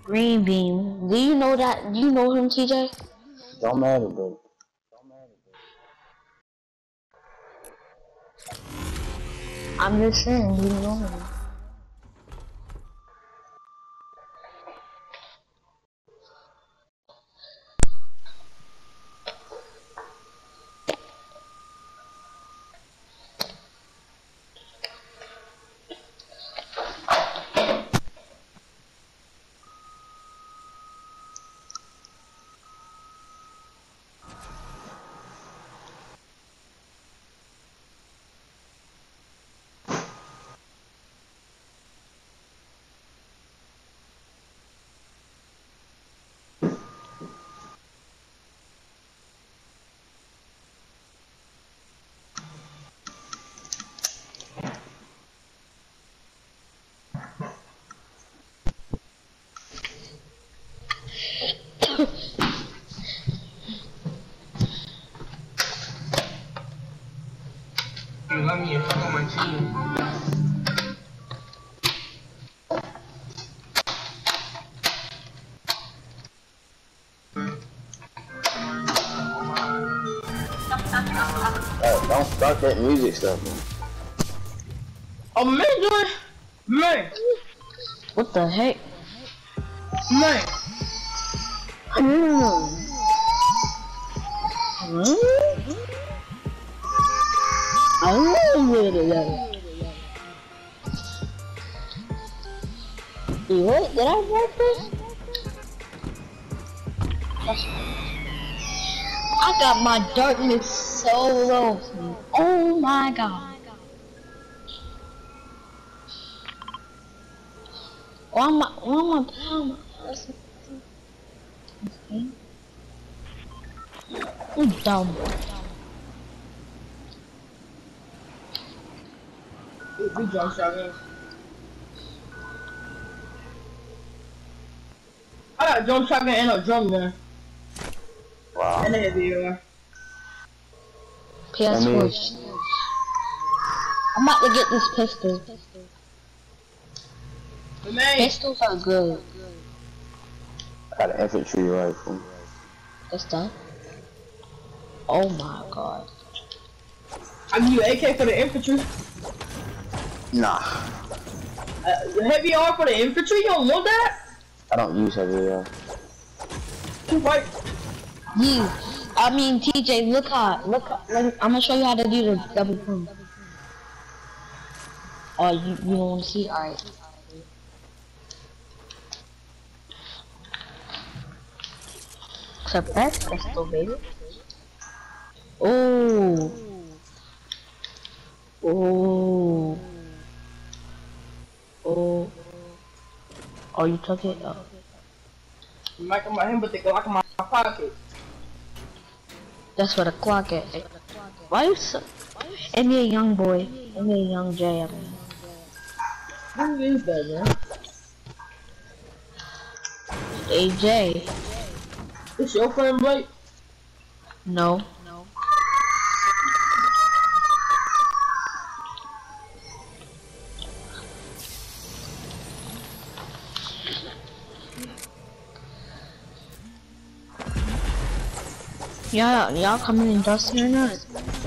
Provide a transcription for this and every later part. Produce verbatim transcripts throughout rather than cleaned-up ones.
Green Bean. Do you know that? Do you know him, T J? Don't matter, bro. I'm just saying, you know him. You love me and fuck on my team. Hey, don't start that music stuff, man. Oh man, doing man, What the heck? man. Hmm. Hmm? I don't know that. What? Did I work this? I got my darkness so low. Oh my god. Why am I, why am I, how am I, I'm dumb. We jump shotgun. I got a jump shotgun and a drum gun. Wow. And a heavy air. P S four. I mean, I'm about to get this pistol. But man, Pistols are good. I got an infantry rifle. That's that. Oh my god. I give you an A K for the infantry. Nah. Uh, heavy R for the infantry. You don't want that? I don't use heavy uh Two fight. You, I mean T J, look how, look how, I'm gonna show you how to do the double pump. Oh, you, you don't want to see? Alright. Except that's pistol, baby. Oh. Oh. Oh. Oh, you took it? Oh. I'm making my hand, but they go like in my pocket. That's what a clock is. Why you so... Give me a young boy. Give me a young J, I mean. Who is that, man? A J. It's your friend, Blake? No. Yeah, y'all coming in Dusty or not?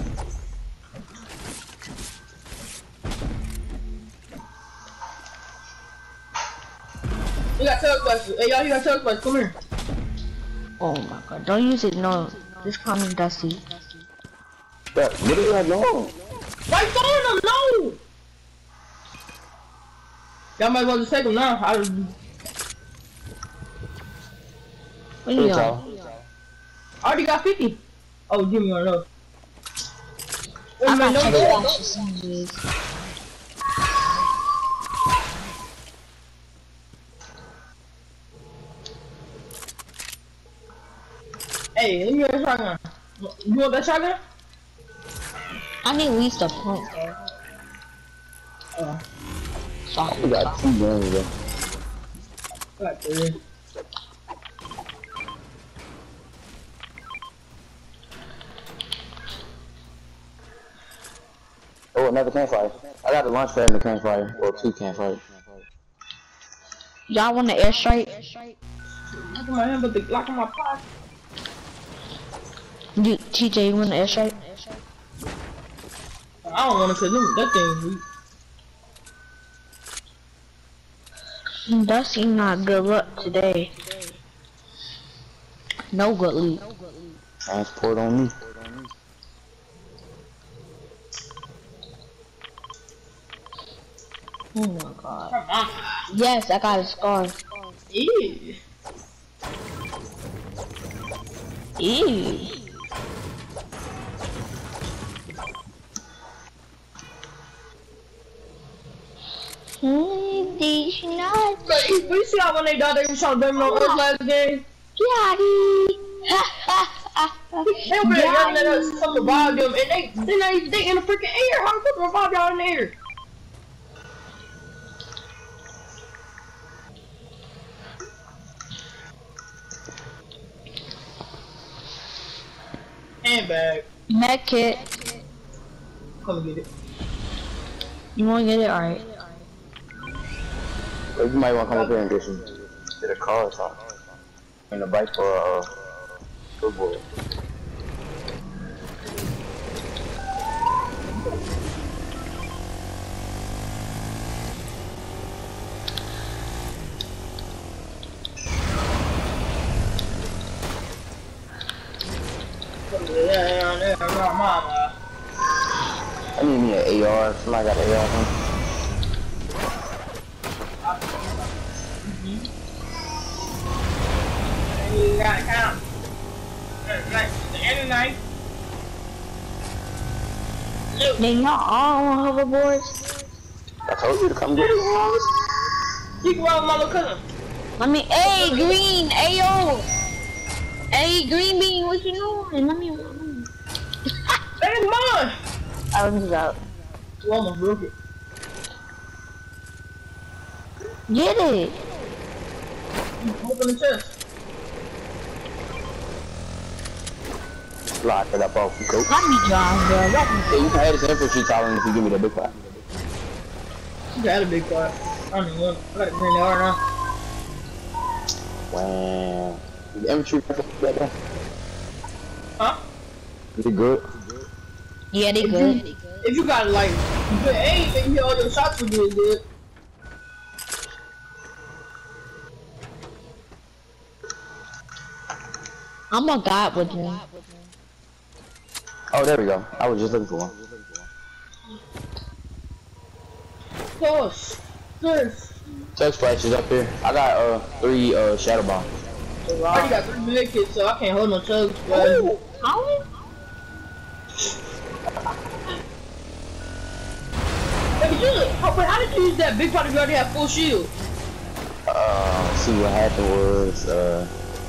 You got teleports. Hey, y'all, you got teleports. Come here. Oh my god, don't use it, no. Just call me Dusty. But what do I know? Why you throwing them? No! Y'all might as well just take them now. I What do you got? I already got fifty. Oh, give me one of those. I man, got no, ten no, extra sandwiches. Hey, let me get a shotgun. You want that shotgun? I need at least a pump, though. Oh, Sorry. We got two guns though. I got three. Oh, another campfire. I got a launch pad in the campfire. Or two campfires. Y'all want the airstrike? Lock in my hand, but the lock in my pocket. You, T J, you want the airstrike? I don't want to cause them, that thing weak. That seemed not good luck today. No good lead. Transport on me. Oh my god. Come on. Yes, I got a scar. Ew. Ew. Hmm, these nuts. But you, you see how when they died, they was trying to blame it on us last game? Daddy. They were yelling at us to revive them, and they, they not even, they in the freaking air. How could revive y'all in the air? Handbag. Med kit. Come and get it. You wanna get it? Alright. You might want to come up here and get some, get a car or something. And a bike for a uh, football. Yeah, mama. I need me an A R. Somebody got an A R. Huh? You gotta count. The end of night. Then y'all all on hoverboards? I told you to come get it. You can run with my little cousin. Let me, hey, green, ayo. Hey, green bean, what you doing? Let me, let me. That's mine. I was out. You almost broke it. Get it. Open the chest. Lock it up off the coat. Let me drive, bro. Let me. Hey, you can have this infantry talent if you give me the big part. You got a big part. I don't even want. I got a green R now. Wow. The infantry that though? Huh? Is it good? Yeah, they If good. you, if you got like good aim, then you all your shots will be good. I'm a god with you. Oh, there we go. I was just looking for one. Close. Close. Chug splash is up here. I got uh three uh shadow bombs. I already got three med kits, so I can't hold no chugs. Ooh, how? Hey, but you, how, wait, how did you use that big part if you already have full shield? Uh, let's see what happened was uh.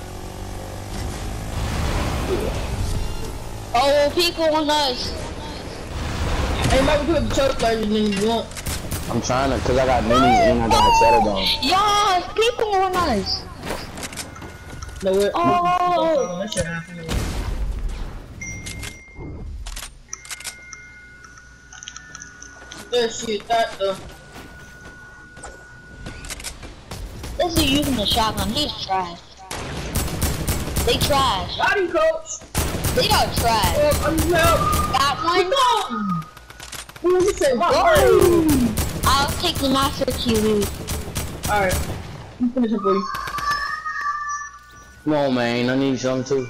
Yeah. Oh, people on us. Hey, you might put up the chug flashes and then you won't. I'm trying to, cause I got minis and I got shadow bombs. Yes, people on us. No, it. Oh. That shit happened. That shit, that though. This is using the shotgun. He's trash. They trash. Howdy, coach. They got trash. Oh, I need help. Got one. What you say? Go. I'll take the master key. Alright. I'm finishing for you. Come on, man. I need something too.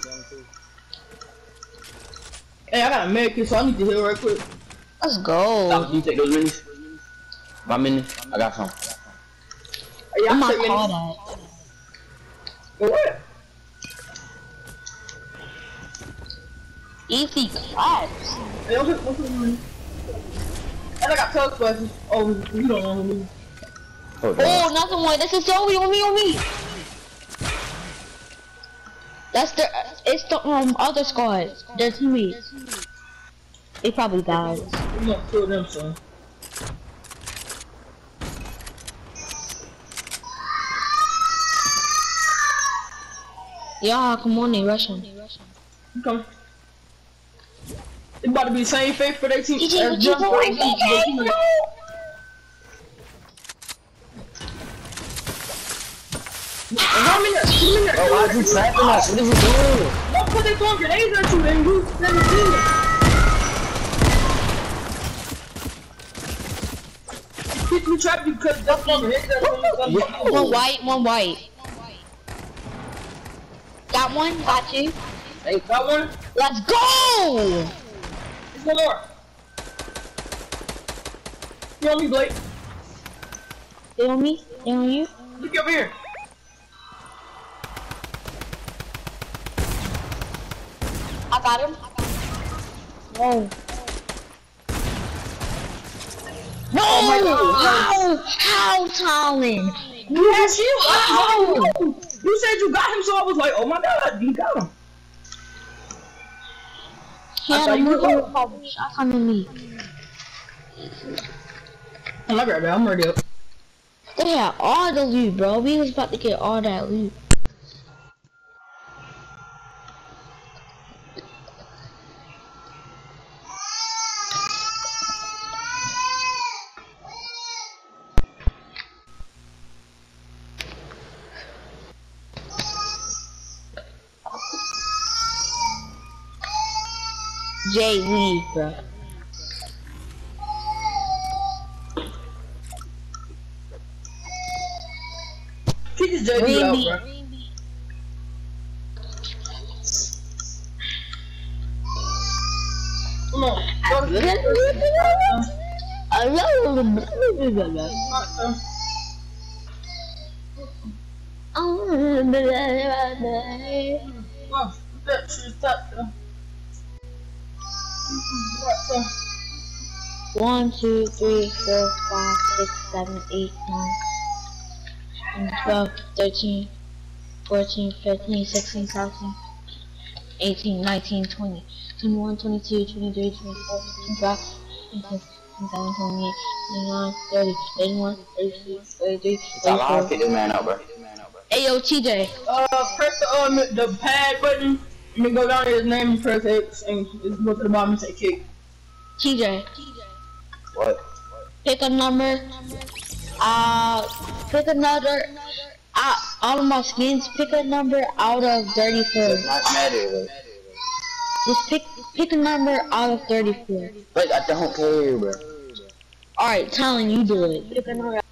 Hey, I got a med kit, so I need to heal right quick. Let's go. Can you take those minis? My minis? I got some. Hey, I'm I not take caught minis. at. What? Easy claps. Hey, don't take, don't take minis. And I got tug splashes. Oh, you don't know me. Hold Oh, on. nothing more. This is Zoe on me, on me. That's the, it's the um other squad. There's me. They probably died. I'm gonna kill them, son. Yeah, come on, they rushing. I'm coming. It's about to be the same fate for their team. D J, as what you them for doing? their team. D J, no. Why you trapping us? What are you doing? Don't put they throwing grenades at you and you never seen it. People trap you because they're throwing grenades at you. One white, one white. Got one, got you. Hey, got one? Let's go! There's one more. You on me, Blake? They on me? They on you? Look over here. I got him. Whoa. No! Oh my God. How? How, Talon? Yes, you. How? You said you got him, so I was like, oh my God, you got him. He had a little shot on me. I'm not right, man. I'm ready up. They had all the loot, bro. We was about to get all that loot. Jay, leave, bro. Kick his J D out, Randy. bro. Come on. Oh, that shit stopped. One, two, three, four, five, six, seven, eight, nine, twelve, thirteen, fourteen, fifteen, sixteen, seventeen, eighteen, nineteen, twenty, twenty-one, twenty-two, twenty-three, twenty-four, twenty-five, twenty-six, twenty-seven, twenty-eight, twenty-nine, thirty, thirty-one, thirty-two, thirty-three, How long thirty-four. pick this man up, bro? Hey yo, T J. Uh, press the um the pad button, and then go down to his name and press X, and just go to the bottom and say kick. T J. What? Pick a number. Uh, pick another. Uh, out of my skins, pick a number out of thirty-four. Does not matter, bro. Just pick pick a number out of thirty-four. Like, I don't care, bro. Alright, Talon, you do it. Pick a number.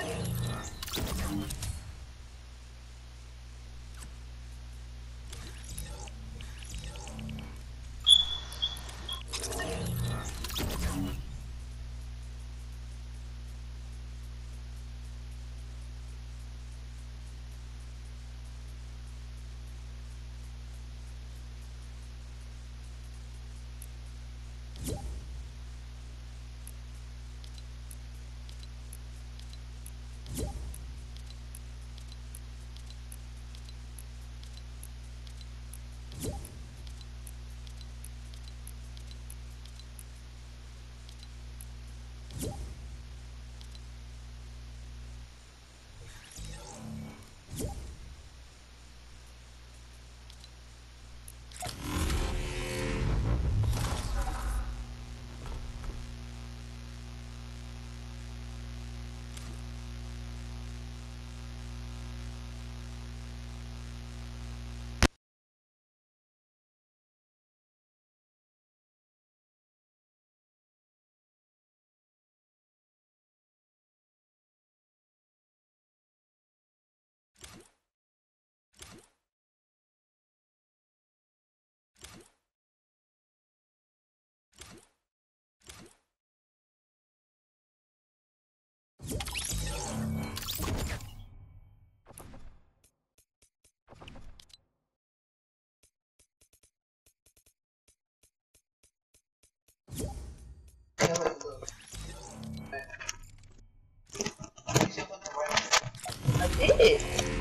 I did.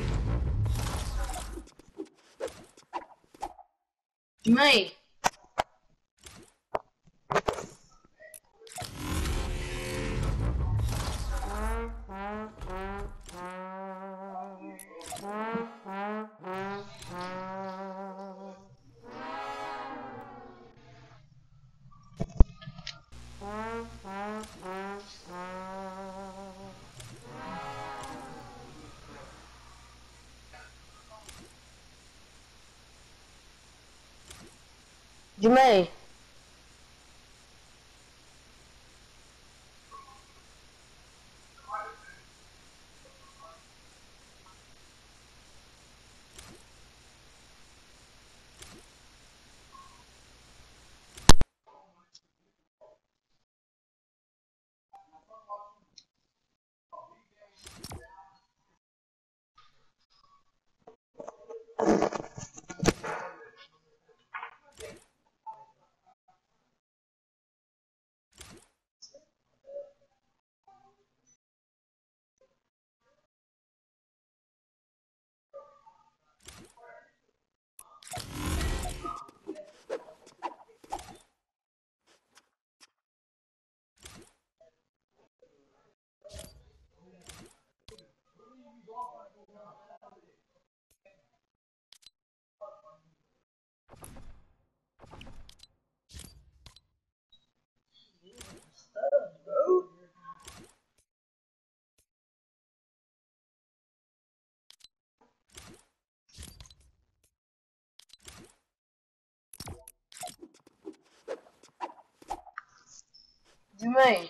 Man. Jermaine. Jermaine.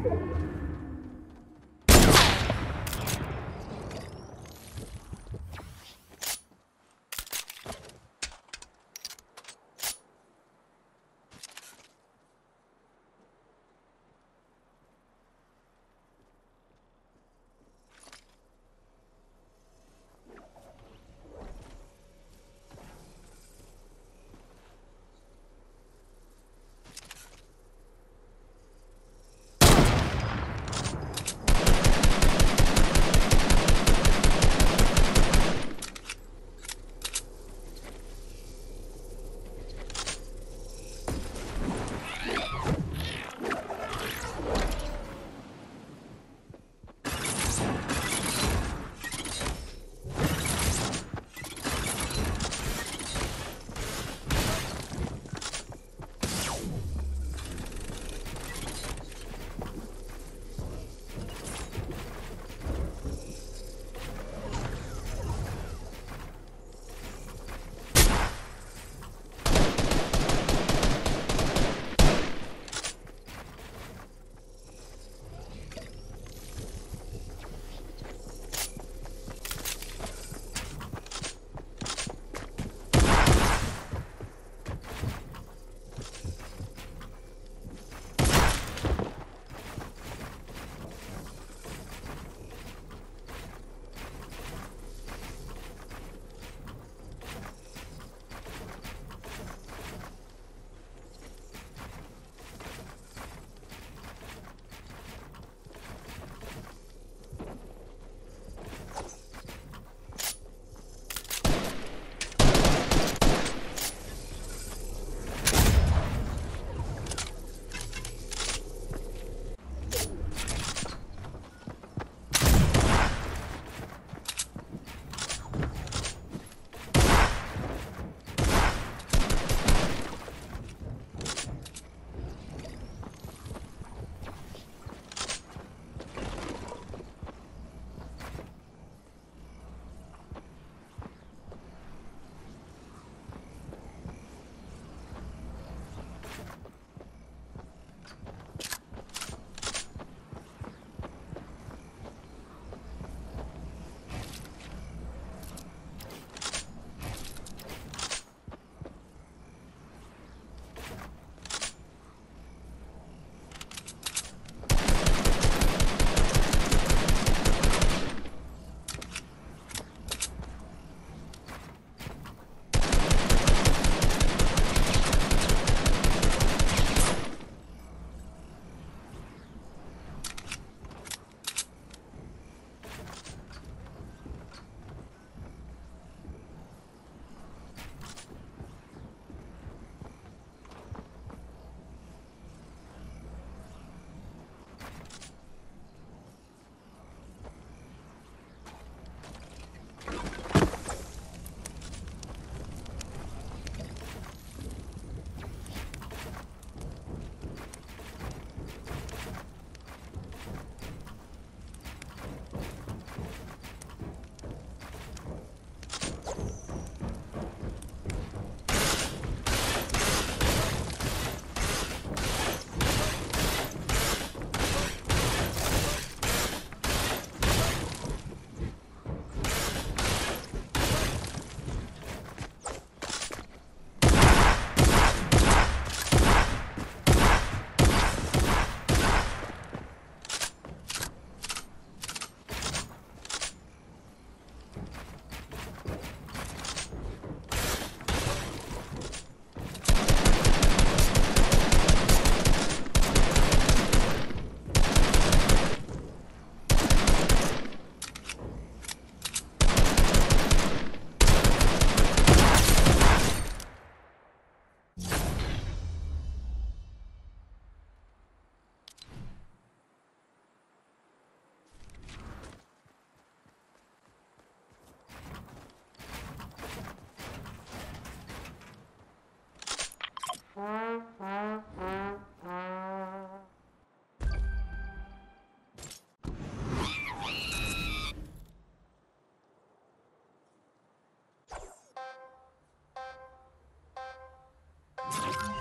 You